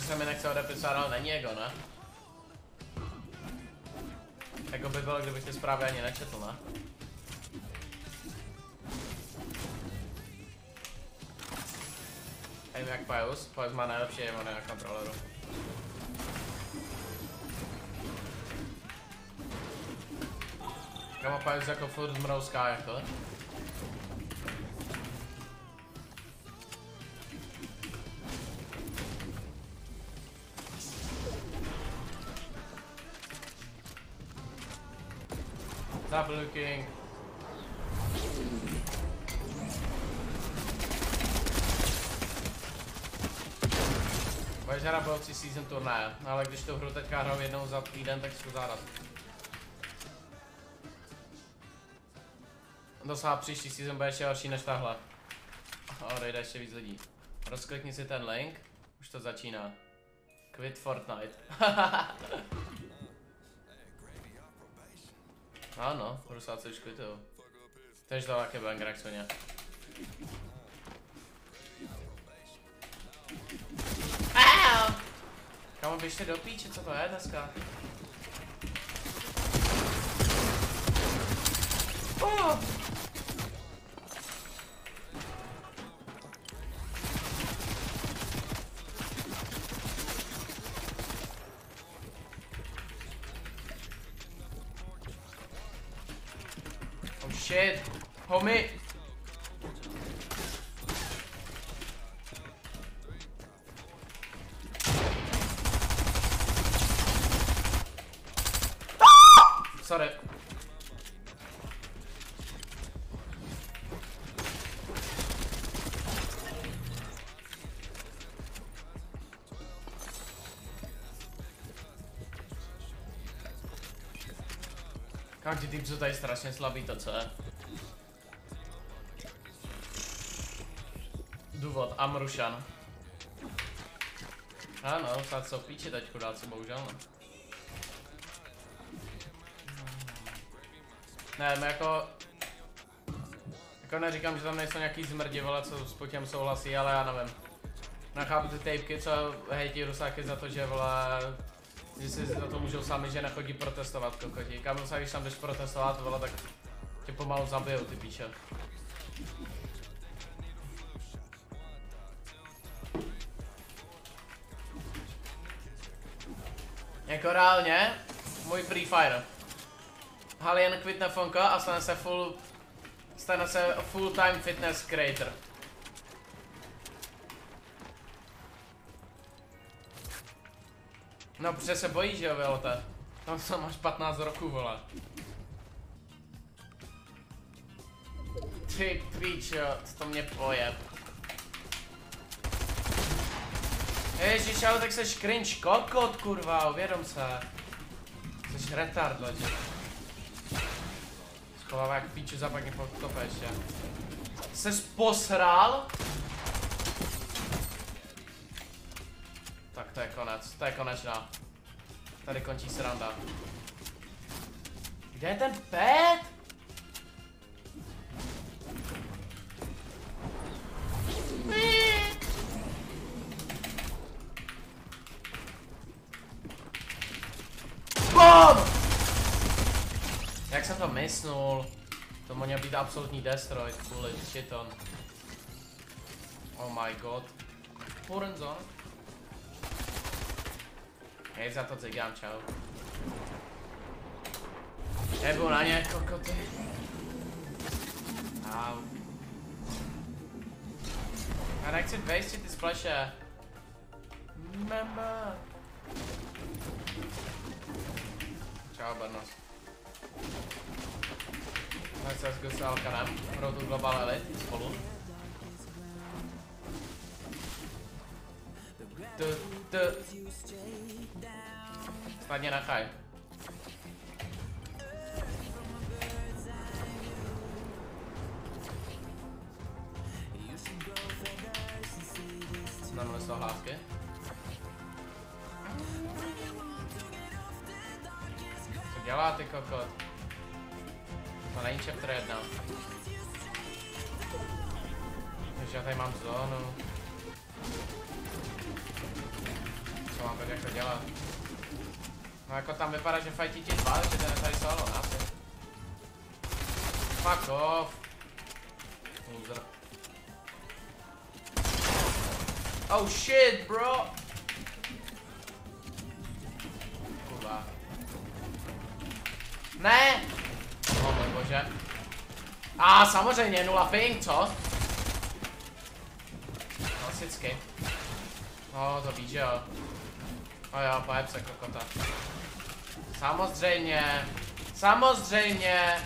se mi nechce odepisovat, ale není Ego, ne? Ego by bylo, kdybych ty zprávy ani nečetl, ne? Nevím jak Pius. Pius má nejlepší emony na kontroleru. Kamo Pius jako furt zmrouská jako. Double King. Budeš hrát budoucí season turnaje, ale když tu hru teďka hraju jednou za týden, tak zkus zahrát. Dosáhá příští season bude ještě horší než tahle. Odejde ještě víc lidí. Rozklikni si ten link, už to začíná. Quit Fortnite. Ano, Rusáci už kvitujou. Tež to taky banger, jak svině. Kamo, běžte do píče, co to je dneska? Oh shit, homie. Sorry. Každý typ jsou tady strašně slabý, to co je? Důvod, Amrušan. Ano, snad jsou v píči teď chudáci, bohužel no. Ne, jako neříkám, že tam nejsou nějaký zmrdi, vole, co s Putěm souhlasí, ale já nevím. Nechápu ty tapky, co hejtí Rusáky za to, že vole, že si za to můžou sami, že nechodí protestovat kokoti. Kam Rusák, když tam jdeš protestovat, vole, tak tě pomalu zabijou, ty píče. Jako reálně, můj Free Fire. Halien kvitne fonka a stane se full time fitness creator. No, protože se bojí, že jo, Violete. Tam máš 15 roků, vole. Ty píčo, to mě pojeb. Ježiš, ale tak seš cringe kokot, kurva, uvědom se. Seš retard, lidi. Schovává jak píču, zapak mě podkope ještě. Ses posral? Tak to je konečná. Tady končí sranda. Kde je ten pet? BOOM! Jak jsem to mysnul? To měl být absolutní destroy, kvůli shiton. Oh my god. Purenzon. Hej, za to cigám, čau. Jebu na ně, kokoty. Au. Já nechci wastit ty splashe. Member. Čau, Bernos. CSGO s Alkanem, pro tu Global Elite spolu. Snadně nechaj. Znamená se hlásky. Co dělá ty kokot? To není chapter 1. Takže já tady mám zónu. Co mám tak jako dělat? No jako tam vypadá, že fajtí ti dva, že ten je tady solo, asi. Fuck off. Loser. Oh shit, bro! Kurva. Ne! Oh můj bože. Samozřejmě, 0 ping, co? Klasicky. No, to víš, že jo. No jo, pojeb se, kokota. Samozřejmě. Samozřejmě.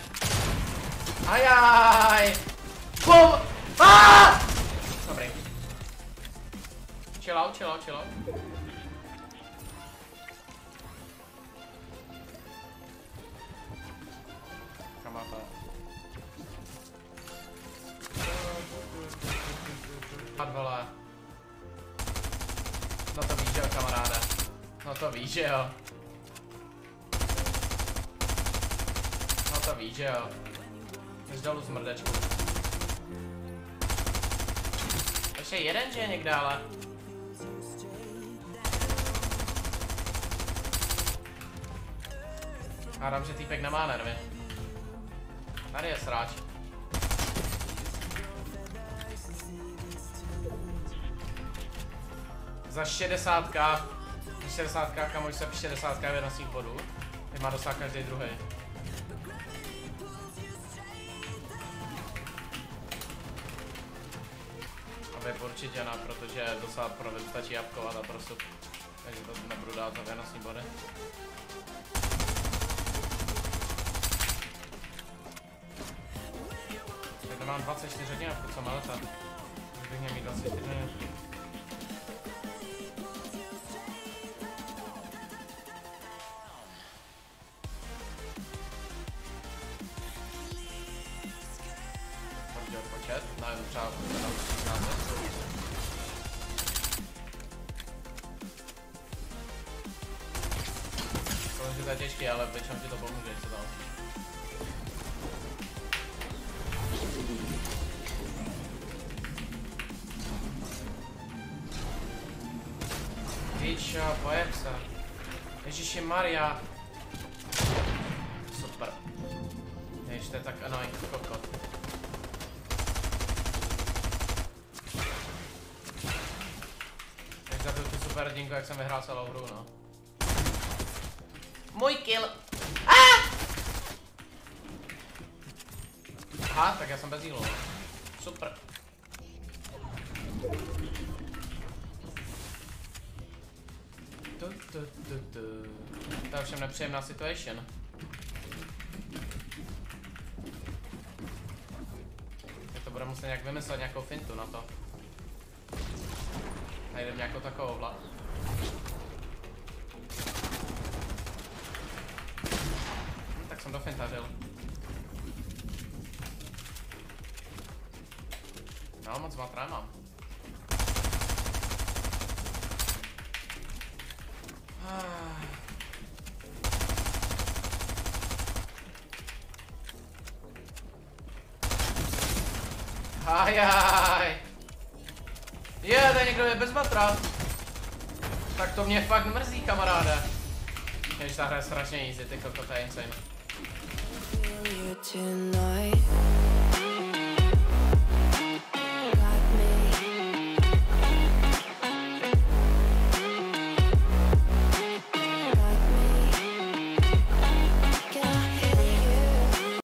Ajaj. Bum! Dobrý. Chill out, chill out, chill out. Kam má to? Vole. No to víš, že jo, kamaráde. No to víš, že jo. No to víš, že jo. Jdeš dolů smrdečku. Ještě jeden, že je někde, ale. Hádám, že týpek nemá nervy. Tady je sráč. Za 60k. 60k, kamož se 60k věnostních bodů. Teď má dosáhnout každý druhý. A vy určitě ne, protože dosáhnout pro web stačí jabkovat a prostě. Takže to nebudu dát za věnostní body. Tak to mám 24 hodin, co má letat. Už bych měl mít 24 hodin. Nevím, třeba to je těžké, ale většinou ti to pomůže, co tam. Pičo, pojeb se. Ježiši Maria. Super. Ježiš, to je tak annoying kokot. Zabil tu super hrdinku, jak jsem vyhrál celou hru, no. Můj kill! Aha, tak já jsem bez healu. Super. To je ovšem nepříjemná situation. Tak to bude muset nějak vymyslet nějakou fintu na to. Najdem nějakou takovouhle. Tak jsem dofintařil. No, moc matra mám. Ajaj. Je, tady někdo je bez matra. Tak to mě fakt mrzí, kamaráde. Ježiš, ta hra je strašně easy, ty kokota je insane.